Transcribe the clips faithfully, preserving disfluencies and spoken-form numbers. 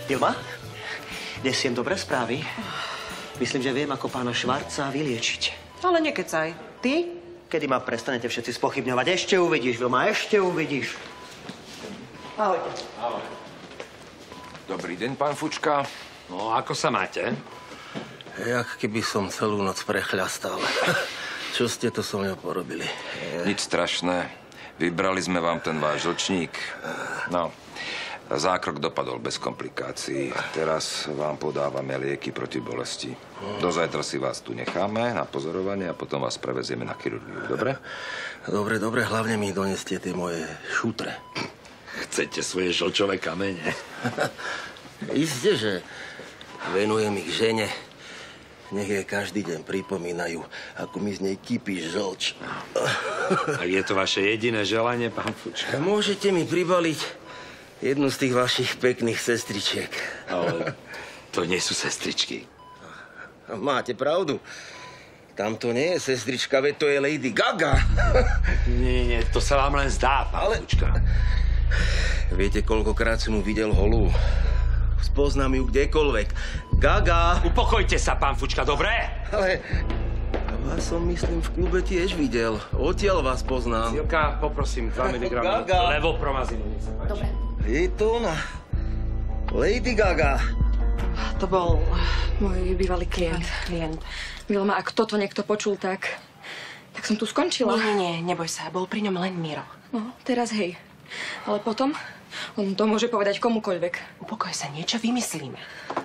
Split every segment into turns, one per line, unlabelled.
Vilma, nesiem dobré správy. Myslím, že viem, ako pána Švarca vyliečiť.
Ale nekecaj. Ty?
Kedy ma prestanete všetci spochybňovať? Ešte uvidíš, Vilma, ešte uvidíš. Ahojte.
Ahoj. Dobrý deň, pán Fučka.
No, ako sa máte?
Jak keby som celú noc prechľastal. Čo ste to so mňou porobili?
Nič strašné. Vybrali sme vám ten váš žlčník. No, zákrok dopadol bez komplikácií. Teraz vám podávame lieky proti bolesti. Do zajtra si vás tu necháme na pozorovanie a potom vás prevezieme na chirurgiu. Dobre?
Dobre, dobre. Hlavne mi doneste tie moje šutre.
Chcete svoje žlčové kamene?
Isté, že venujem ich žene. Nech jej každý deň pripomínajú, ako mi z nej kypí žlč.
A je to vaše jediné želanie, pán Fučka?
Môžete mi pribaliť jednu z tých vašich pekných sestričiek.
Ale to nie sú sestričky.
Máte pravdu. Tam to nie je sestrička, veď to je Lady Gaga.
Nie, nie, to sa vám len zdá, pán Ale... Fučka.
Viete, koľkokrát som mu videl holú? Spoznám ju kdekoľvek. Gaga!
Upokojte sa, pán Fučka, dobre?
Ale vás som, myslím, v klube tiež videl. Odtiaľ vás poznám.
Silka, poprosím, dva miligramy levopromazinu.
Dobre.
Je to ona. Lady Gaga.
To bol môj bývalý klient.
Klient.
Vilma, ak toto niekto počul, tak... tak som tu skončila.
Nie, nie, nie, neboj sa. Bol pri ňom len Miro.
No, teraz hej. Ale potom on to môže povedať komukoľvek.
Upokoj sa, niečo vymyslíme.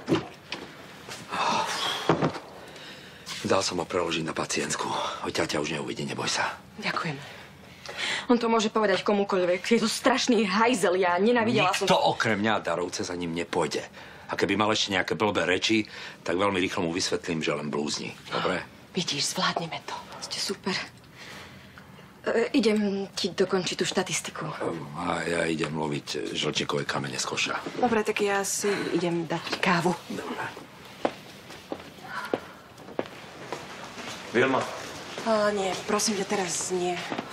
Dal som ho preložiť na pacientku. Odtiaľ ťa už neuvidí, neboj sa.
Ďakujem.
On to môže povedať komukoľvek. Je to strašný hajzel, ja nenávidela som...
Nikto okrem mňa Darovce za ním nepôjde. A keby mal ešte nejaké blbé reči, tak veľmi rýchlo mu vysvetlím, že len blúzni. Dobre?
Vidíš, zvládneme to.
Ste super. E, idem ti dokončiť tú štatistiku.
A ja idem loviť žlčíkové kamene z koša.
Dobre, tak ja si idem dať kávu.
Dobre.
Vilma.
A nie, prosím ťa, teraz nie.